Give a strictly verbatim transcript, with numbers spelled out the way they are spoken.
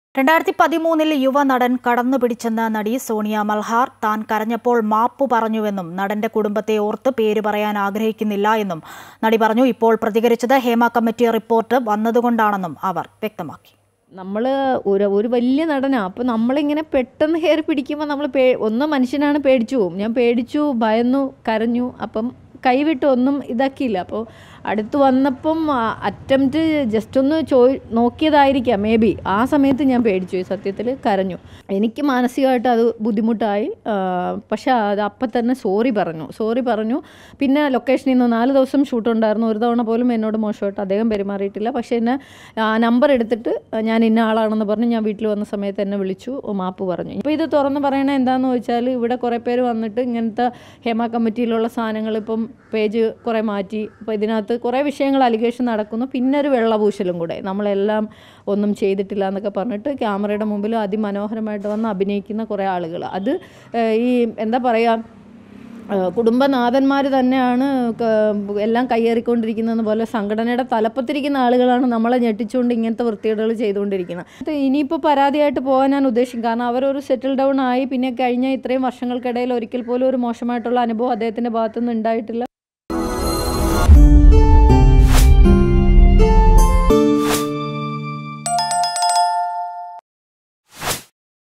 രണ്ടായിരത്തി പതിമൂന്നിൽ യുവനടൻ കടന്നുപിടിച്ചെന്ന നടി സോണിയ മൽഹാർ താൻ കരഞ്ഞപ്പോൾ മാപ്പു പറഞ്ഞുവെന്നും നടന്റെ കുടുംബത്തെ ഓർത്ത് പേര് പറയാൻ ആഗ്രഹിക്കുന്നില്ല എന്നും നടി പറഞ്ഞു. ഇപ്പോൾ പ്രതികരിച്ചത് ഹേമ കമ്മിറ്റി റിപ്പോർട്ട് വന്നതുകൊണ്ടാണെന്നും അവർ വ്യക്തമാക്കി. നമ്മൾ ഒരു ഒരു വലിയ നടനാണ്. അപ്പോൾ നമ്മളിങ്ങനെ പെട്ടെന്ന് കയറി പിടിക്കുമ്പോൾ നമ്മൾ പേ ഒന്ന് മനുഷ്യനാണ്, പേടിച്ചു പോകും. ഞാൻ പേടിച്ചു, ഭയന്നു, കരഞ്ഞു. അപ്പം കൈവിട്ട് ഒന്നും ഇതാക്കിയില്ല. അപ്പോൾ അടുത്ത് വന്നപ്പം അറ്റംപ്റ്റ് ജസ്റ്റ് ഒന്ന് ചോ നോക്കിയതായിരിക്കാം മേ ബി. ആ സമയത്ത് ഞാൻ പേടിച്ചു, സത്യത്തിൽ കരഞ്ഞു. എനിക്ക് മാനസികമായിട്ട് അത് ബുദ്ധിമുട്ടായി. പക്ഷേ അത് അപ്പം തന്നെ സോറി പറഞ്ഞു സോറി പറഞ്ഞു പിന്നെ ലൊക്കേഷനിൽ നിന്ന് നാല് ദിവസം ഷൂട്ടുണ്ടായിരുന്നു. ഒരു തവണ പോലും എന്നോട് മോശമായിട്ട് അദ്ദേഹം പെരുമാറിയിട്ടില്ല. പക്ഷേ എന്നെ നമ്പർ എടുത്തിട്ട് ഞാൻ ഇന്ന ആളാണെന്ന് പറഞ്ഞ് ഞാൻ വീട്ടിൽ വന്ന സമയത്ത് എന്നെ വിളിച്ചു, മാപ്പ് പറഞ്ഞു. ഇപ്പോൾ ഇത് തുറന്ന് പറയണത് എന്താണെന്ന് ചോദിച്ചാൽ, ഇവിടെ കുറേ പേര് വന്നിട്ട് ഇങ്ങനത്തെ ഹേമ കമ്മിറ്റിയിലുള്ള സാധനങ്ങൾ ഇപ്പം പേജ് കുറേ മാറ്റി. അപ്പോൾ ഇതിനകത്ത് കുറേ വിഷയങ്ങൾ അലിഗേഷൻ നടക്കുന്നു. പിന്നെ ഒരു വെള്ളപൂശലും കൂടെ, നമ്മളെല്ലാം ഒന്നും ചെയ്തിട്ടില്ല എന്നൊക്കെ പറഞ്ഞിട്ട് ക്യാമറയുടെ മുമ്പിൽ അതിമനോഹരമായിട്ട് വന്ന് അഭിനയിക്കുന്ന കുറേ ആളുകൾ. അത് ഈ എന്താ പറയുക, കുടുംബനാഥന്മാർ തന്നെയാണ് എല്ലാം കയ്യേറിക്കൊണ്ടിരിക്കുന്നതെന്ന് പോലെ സംഘടനയുടെ തലപ്പത്തിരിക്കുന്ന ആളുകളാണ് നമ്മളെ ഞെട്ടിച്ചുകൊണ്ട് ഇങ്ങനത്തെ വൃത്തികേടുകൾ ചെയ്തുകൊണ്ടിരിക്കുന്നത്. ഇനിയിപ്പോൾ പരാതിയായിട്ട് പോകാൻ ഞാൻ ഉദ്ദേശിക്കും. കാരണം അവരൊരു സെറ്റിൽ ഡൗൺ ആയി. പിന്നെ കഴിഞ്ഞ ഇത്രയും വർഷങ്ങൾക്കിടയിൽ ഒരിക്കൽ പോലും ഒരു മോശമായിട്ടുള്ള അനുഭവം അദ്ദേഹത്തിൻ്റെ ഭാഗത്തുനിന്ന് ഉണ്ടായിട്ടില്ല.